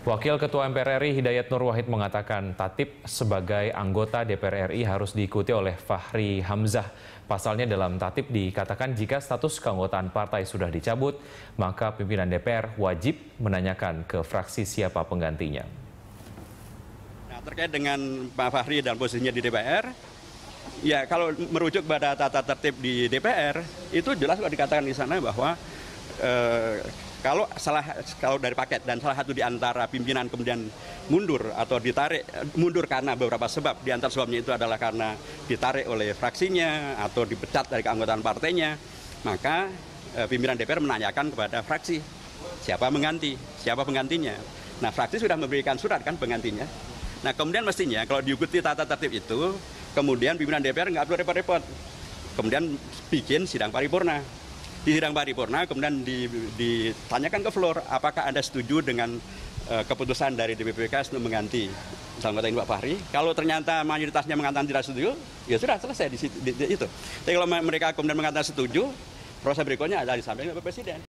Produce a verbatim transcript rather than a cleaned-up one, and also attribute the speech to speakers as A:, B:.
A: Wakil Ketua M P R R I Hidayat Nur Wahid mengatakan Tatip sebagai anggota D P R R I harus diikuti oleh Fahri Hamzah. Pasalnya dalam Tatip dikatakan jika status keanggotaan partai sudah dicabut, maka pimpinan D P R wajib menanyakan ke fraksi siapa penggantinya.
B: Nah, terkait dengan Pak Fahri dan posisinya di D P R, ya kalau merujuk pada tata tertib di D P R, itu jelas sudah dikatakan di sana bahwa eh, Kalau salah kalau dari paket dan salah satu di antara pimpinan kemudian mundur atau ditarik mundur karena beberapa sebab, di antara sebabnya itu adalah karena ditarik oleh fraksinya atau dipecat dari keanggotaan partainya, maka e, pimpinan D P R menanyakan kepada fraksi siapa mengganti, siapa penggantinya. Nah, fraksi sudah memberikan surat kan penggantinya. Nah, kemudian mestinya kalau diikuti tata tertib itu, kemudian pimpinan D P R nggak perlu repot-repot, kemudian bikin sidang paripurna. Di sidang paripurna kemudian ditanyakan ke floor, apakah Anda setuju dengan uh, keputusan dari D P P K S untuk mengganti misalnya Pak Fahri. Kalau ternyata mayoritasnya mengatakan tidak setuju, ya sudah selesai di, di, di itu. Tapi kalau mereka kemudian mengatakan setuju, proses berikutnya adalah disampaikan ke Presiden.